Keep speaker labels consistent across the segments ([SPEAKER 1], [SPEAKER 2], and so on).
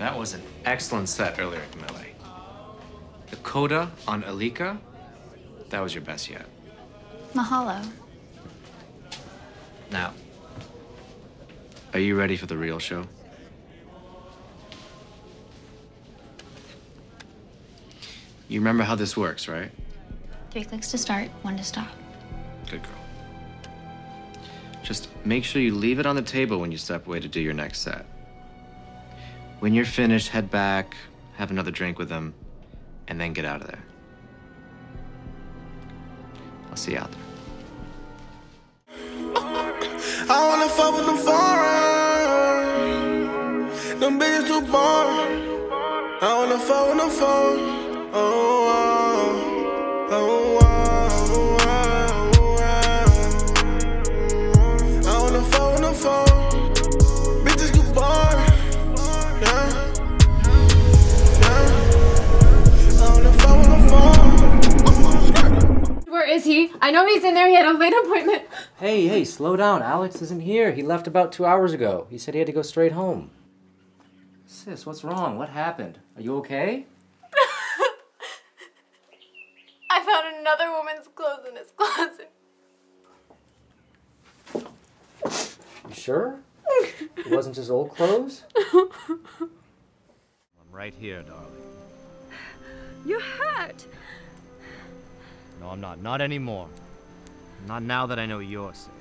[SPEAKER 1] That was an excellent set earlier, Camille. The coda on Alika, that was your best yet.
[SPEAKER 2] Mahalo.
[SPEAKER 1] Now, are you ready for the real show? You remember how this works, right?
[SPEAKER 2] 3 clicks to start, 1 to stop.
[SPEAKER 1] Good girl. Just make sure you leave it on the table when you step away to do your next set. When you're finished, head back, have another drink with them, and then get out of there. I'll see you out there.
[SPEAKER 3] I wanna fuck with them foreign. Them bitches too boring. I wanna fuck with them foreign. Oh, oh, oh, oh, oh. I wanna fuck with them foreign. Bitches too boring. Yeah, yeah. I wanna fuck with them foreign.
[SPEAKER 4] Where is he? I know he's in there. He had a late appointment.
[SPEAKER 5] Hey, slow down. Alex isn't here. He left about 2 hours ago. He said he had to go straight home. Sis, what's wrong? What happened? Are you okay?
[SPEAKER 4] I found another woman's clothes in his closet.
[SPEAKER 5] You sure? It wasn't just old clothes?
[SPEAKER 6] I'm right here, darling.
[SPEAKER 7] You're hurt.
[SPEAKER 6] No, I'm not. Not anymore. Not now that I know you're safe.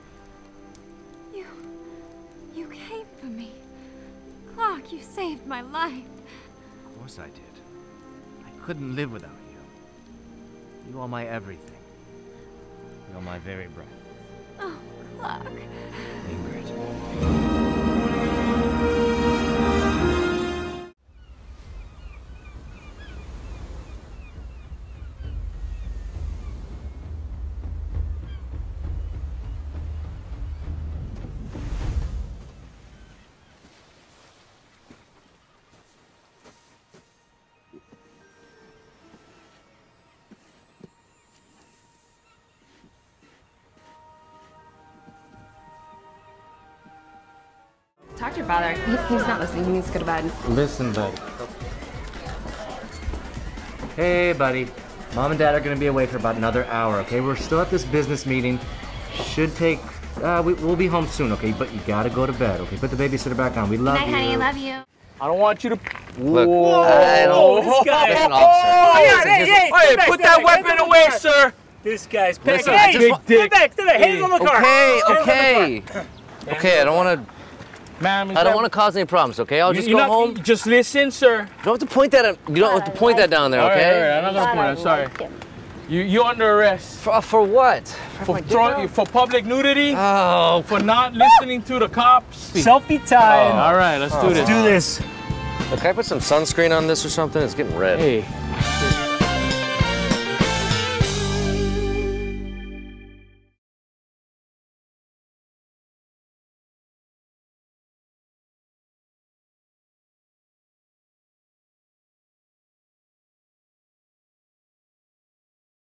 [SPEAKER 7] You came for me. Clark, you saved my life.
[SPEAKER 6] Of course I did. I couldn't live without you. You are my everything. You're my very breath.
[SPEAKER 7] Oh, Clark.
[SPEAKER 6] Ingrid.
[SPEAKER 4] Talk to your father. He's not listening. He needs to go to bed.
[SPEAKER 5] Listen, buddy. Hey, buddy. Mom and Dad are gonna be away for about another hour, okay? We're still at this business meeting. Should take, we'll be home soon, okay? But you gotta go to bed, okay? Put the babysitter back on. We love you.
[SPEAKER 2] Good night, honey. I love you.
[SPEAKER 8] I don't want you to.
[SPEAKER 6] Look,
[SPEAKER 8] I don't.
[SPEAKER 6] this guy. Listen, officer.
[SPEAKER 8] Hey, put that weapon away, sir. This guy's packing a big dick. Stay back. Hands on the car.
[SPEAKER 6] Okay. Okay, I don't want to.
[SPEAKER 8] Ma'am,
[SPEAKER 6] I don't want to cause any problems, okay? I'll just go home.
[SPEAKER 8] Just listen, sir.
[SPEAKER 6] You don't have to point that. You don't have to point that down there, okay?
[SPEAKER 8] All right, I'm not gonna point it. Sorry. You're under arrest.
[SPEAKER 6] For what?
[SPEAKER 8] For public nudity.
[SPEAKER 6] Oh.
[SPEAKER 8] For not listening to the cops. Selfie time. All right, let's do this.
[SPEAKER 6] Look, can I put some sunscreen on this or something? It's getting red.
[SPEAKER 8] Hey.